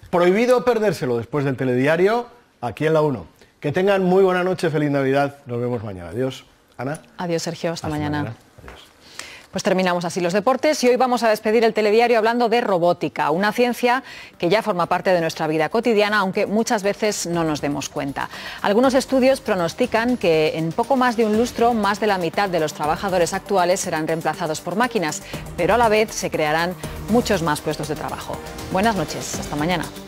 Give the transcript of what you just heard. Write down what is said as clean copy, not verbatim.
Prohibido perdérselo después del telediario, aquí en la 1. Que tengan muy buena noche, feliz Navidad, nos vemos mañana. Adiós. Ana. Adiós, Sergio, hasta mañana. Adiós. Pues terminamos así los deportes y hoy vamos a despedir el telediario hablando de robótica, una ciencia que ya forma parte de nuestra vida cotidiana, aunque muchas veces no nos demos cuenta. Algunos estudios pronostican que en poco más de un lustro, más de la mitad de los trabajadores actuales serán reemplazados por máquinas, pero a la vez se crearán muchos más puestos de trabajo. Buenas noches, hasta mañana.